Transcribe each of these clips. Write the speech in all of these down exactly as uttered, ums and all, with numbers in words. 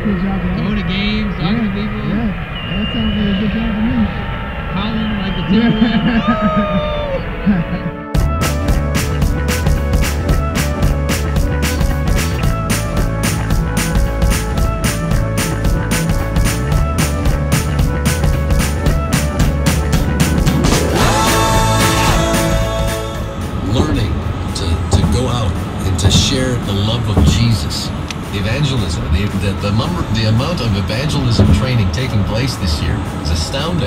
Good job, man. Going to games, talking yeah, to people. Yeah, that sounds like a good job to me. Howling like the Timberwolves. To share the love of Jesus. Evangelism, the, the, the, number, the amount of evangelism training taking place this year is astounding.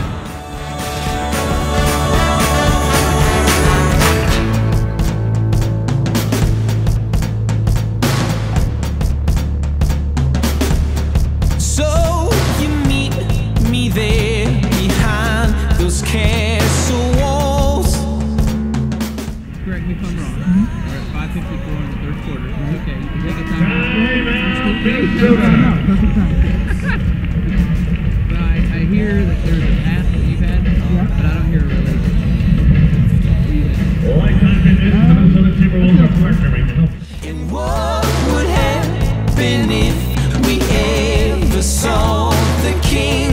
So you meet me there behind those castle walls. Correct me if I'm wrong. Mm-hmm. We're at five fifty-four in the third quarter. It's okay. You can take a time out. But I, I hear that there's a path that you've had, yeah. But I don't hear a relation. And what would happen if we ever saw the King?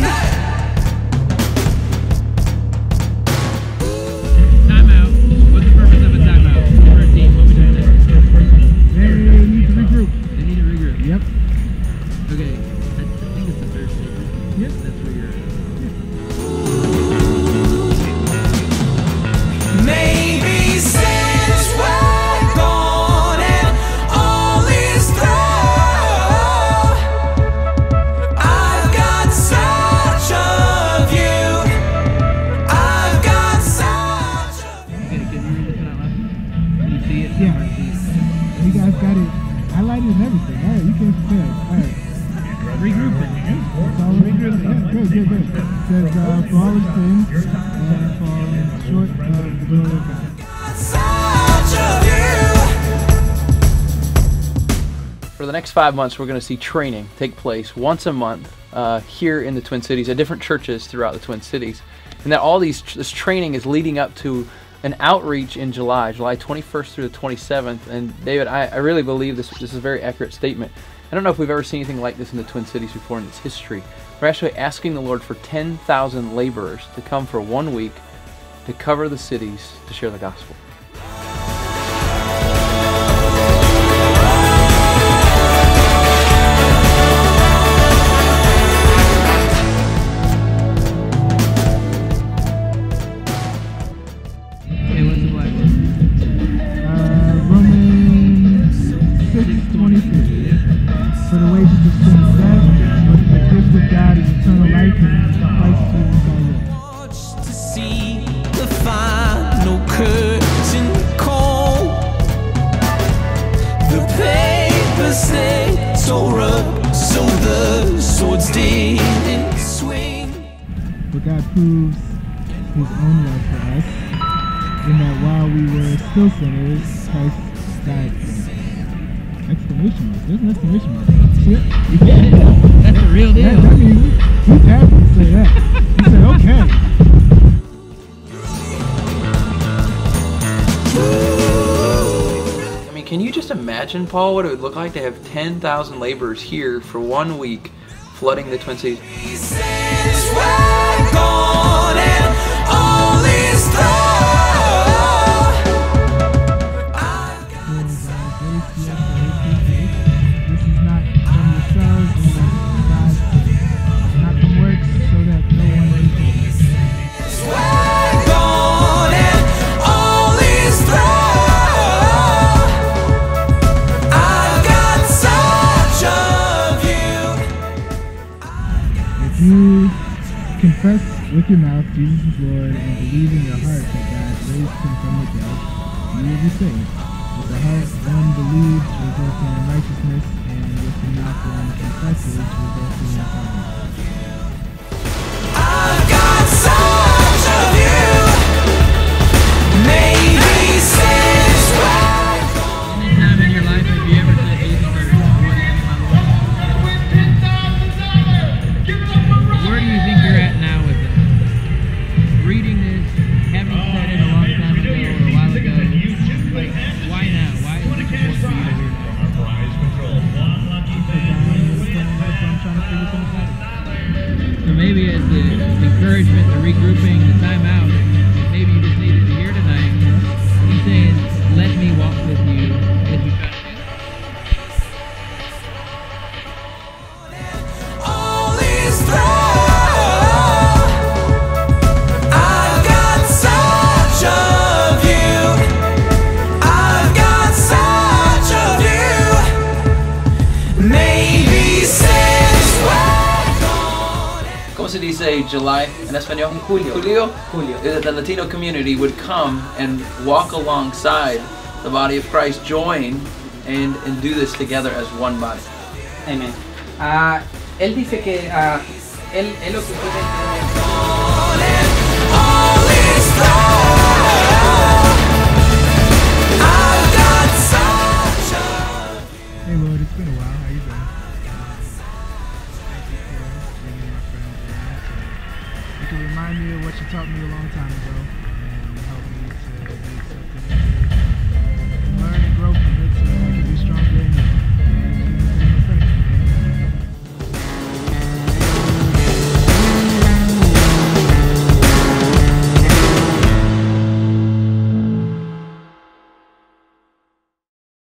Yep. Okay, I, I think it's the third quarter. Yep. That's where you're at. Yeah. Maybe since we're gone and all is through, I've got such of you. I've got such of you. Okay, can you read this out loud? Can you see it? Yeah. You guys got it. Highlighted and everything. All right, you can prepare. All right. Regroup it. Regroup it. Yeah, good, good, good. It says, uh, for all his sins and falling short of the glory of God. For the next five months, we're going to see training take place once a month uh, here in the Twin Cities at different churches throughout the Twin Cities. And that all these this training is leading up to an outreach in July, July twenty-first through the twenty-seventh. And David, I, I really believe this, this is a very accurate statement. I don't know if we've ever seen anything like this in the Twin Cities before in its history. We're actually asking the Lord for ten thousand laborers to come for one week to cover the cities to share the gospel. For the wages of sin is death, but the gift of God is eternal life in Christ Jesus our Lord. Watch to see the final curtain call. The papers they tore up, so the swords didn't swing. But God proves His own love for us, in that while we were still sinners, Christ died for us. Exclamation mark. There's an exclamation mark. See it? You get it? That's the real deal. That, that means he's happy to say that. He said, okay. I mean, can you just imagine, Paul, what it would look like to have ten thousand laborers here for one week flooding the Twin Cities? You confess with your mouth Jesus is Lord and believe in your heart that God raised him from the dead, you will be saved. With the heart one believes, resulting in righteousness, and with the mouth one confesses, resulting in salvation. I've got such of you. Maybe since anytime in your life have you ever said anything for what am I Lord? Where do you think you're at now with it? Reading this, having said it a long time ago or a while ago, like, why now? Why is it important for you to hear that? Because I'm trying to be coinciding. So maybe it's the encouragement, the regrouping, the time out that maybe you just needed to hear tonight. He's saying, let me walk with you as we try to do that. All is through. I've got such of you. I've got such of you. Maybe since we're gone. ¿Cómo se dice July en español? Julio. Julio? Julio. Is that the Latino community would come and walk alongside the body of Christ, join and, and do this together as one body. Amen. Ah, él dice que ah, él, él lo que quiere All is through. I've got such of Hey Lord, it's been a while. How you doing? Thank you for bringing my friends around so you can remind me of what you taught me a long time ago.